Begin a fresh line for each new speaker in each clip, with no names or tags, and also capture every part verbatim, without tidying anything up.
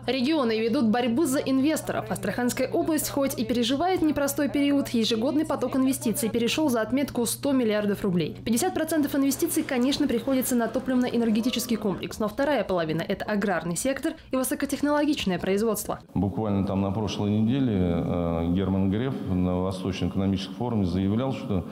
Регионы ведут борьбу за инвесторов. Астраханская область хоть и переживает непростой период, ежегодный поток инвестиций перешел за отметку сто миллиардов рублей. пятьдесят процентов инвестиций, конечно, приходится на топливно-энергетический комплекс, но вторая половина – это аграрный сектор и высокотехнологичное производство.
Буквально там на прошлой неделе Герман Греф на Восточном экономическом форуме заявлял, что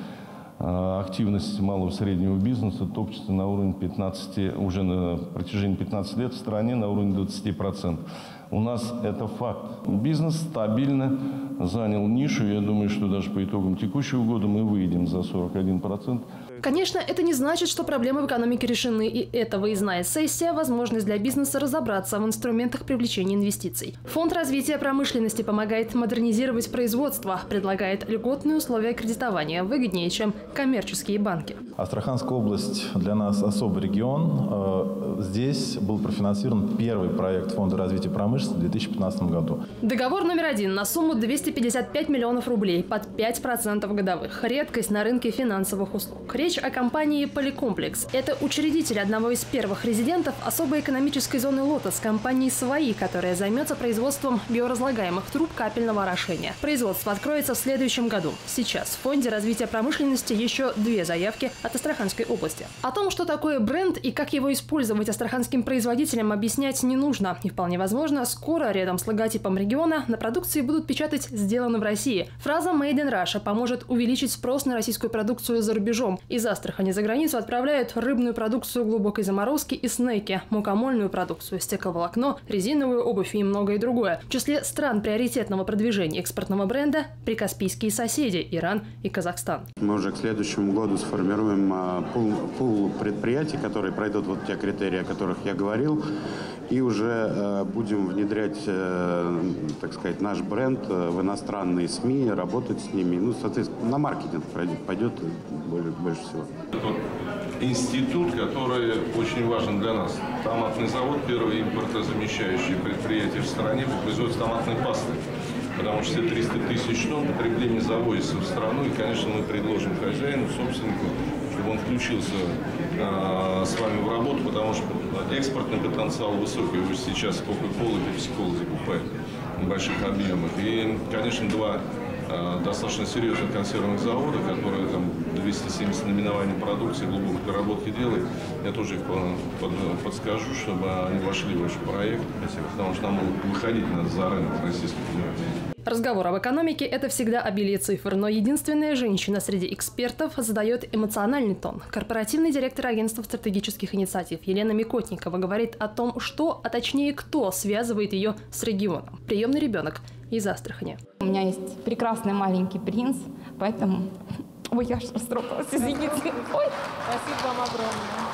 активность малого и среднего бизнеса топчется на уровне пятнадцати, уже на протяжении пятнадцати лет в стране на уровне двадцати процентов. У нас это факт. Бизнес стабильно занял нишу. Я думаю, что даже по итогам текущего года мы выйдем за сорок один процент.
Конечно, это не значит, что проблемы в экономике решены. И эта выездная сессия – возможность для бизнеса разобраться в инструментах привлечения инвестиций. Фонд развития промышленности помогает модернизировать производство, предлагает льготные условия кредитования, выгоднее, чем коммерческие банки.
Астраханская область для нас особый регион. Здесь был профинансирован первый проект Фонда развития промышленности в две тысячи пятнадцатом году.
Договор номер один на сумму двести пятьдесят пять миллионов рублей под пять процентов годовых. Редкость на рынке финансовых услуг. Речь о компании «Поликомплекс». Это учредитель одного из первых резидентов особой экономической зоны «Лотос» компании «Свои», которая займется производством биоразлагаемых труб капельного орошения. Производство откроется в следующем году. Сейчас в Фонде развития промышленности еще две заявки от Астраханской области. О том, что такое бренд и как его использовать астраханским производителям, объяснять не нужно. И вполне возможно, скоро рядом с логотипом региона на продукции будут печатать «Сделано в России». Фраза «Made in Russia» поможет увеличить спрос на российскую продукцию за рубежом. Из Астрахани за границу отправляют рыбную продукцию глубокой заморозки и снеки, мукомольную продукцию, стекловолокно, резиновую обувь и многое другое. В числе стран приоритетного продвижения экспортного бренда – прикаспийские соседи – Иран и Казахстан.
Мы уже к следующему году сформируем пул, пул предприятий, которые пройдут вот те критерии, о которых я говорил, и уже э, будем внедрять, э, так сказать, наш бренд в иностранные СМИ, работать с ними. Ну, соответственно, на маркетинг пойдет более, больше всего.
Это институт, который очень важен для нас. Томатный завод, первое импортозамещающее предприятие в стране по производству томатной пасты. Потому что все триста тысяч тонн потребления завозится в страну. И, конечно, мы предложим хозяину, собственнику, чтобы он включился э, с вами в работу, потому что экспортный потенциал высокий. Его сейчас Coca-Cola и Pepsi-Cola закупают в больших объемах. И, конечно, два э, достаточно серьезных консервных завода, которые там двести семьдесят наименований продукции глубокой переработки делают. Я тоже их под, подскажу, чтобы они вошли в ваш проект, потому что нам выходить надо за рынок Российской Федерации.
Разговор об экономике – это всегда обилие цифр, но единственная женщина среди экспертов задает эмоциональный тон. Корпоративный директор агентства стратегических инициатив Елена Микотникова говорит о том, что, а точнее кто, связывает ее с регионом. Приемный ребенок из Астрахани.
У меня есть прекрасный маленький принц, поэтому… Ой, я аж расстроилась, извините. Ой.
Спасибо вам огромное.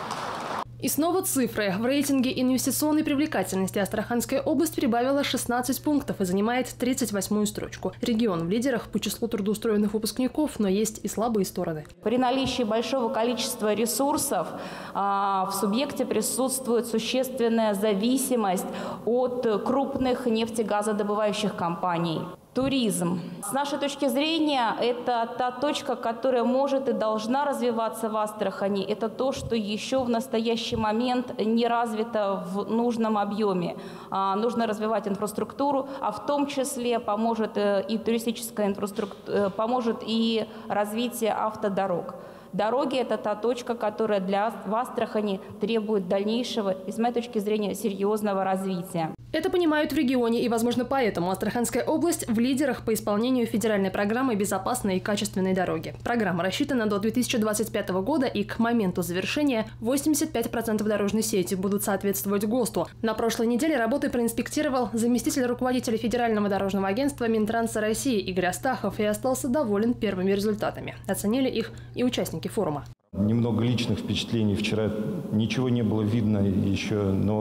И снова цифры. В рейтинге инвестиционной привлекательности Астраханская область прибавила шестнадцать пунктов и занимает тридцать восьмую строчку. Регион в лидерах по числу трудоустроенных выпускников, но есть и слабые стороны.
При наличии большого количества ресурсов а, в субъекте присутствует существенная зависимость от крупных нефтегазодобывающих компаний. Туризм. С нашей точки зрения, это та точка, которая может и должна развиваться в Астрахани. Это то, что еще в настоящий момент не развито в нужном объеме. А, нужно развивать инфраструктуру, а в том числе поможет и туристическая инфраструктура, поможет и развитие автодорог. Дороги – это та точка, которая для в Астрахани требует дальнейшего и, с моей точки зрения, серьезного развития.
Это понимают в регионе, и, возможно, поэтому Астраханская область в лидерах по исполнению федеральной программы «Безопасные и качественные дороги». Программа рассчитана до две тысячи двадцать пятого года, и к моменту завершения восемьдесят пять процентов дорожной сети будут соответствовать ГОСТу. На прошлой неделе работы проинспектировал заместитель руководителя Федерального дорожного агентства Минтранса России Игорь Астахов и остался доволен первыми результатами. Оценили их и участники форума.
Немного личных впечатлений. Вчера ничего не было видно еще,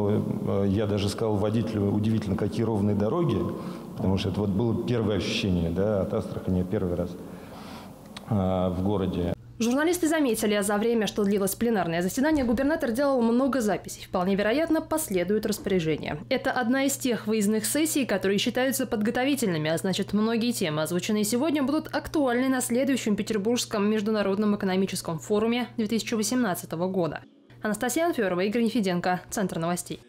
но я даже сказал водителю, удивительно, какие ровные дороги, потому что это вот было первое ощущение, да, от Астрахани первый раз а, в городе.
Журналисты заметили, за время, что длилось пленарное заседание, губернатор делал много записей. Вполне вероятно, последуют распоряжения. Это одна из тех выездных сессий, которые считаются подготовительными, а значит, многие темы, озвученные сегодня, будут актуальны на следующем Петербургском международном экономическом форуме две тысячи восемнадцатого года. Анастасия Анферова, Игорь Нефеденко, Центр новостей.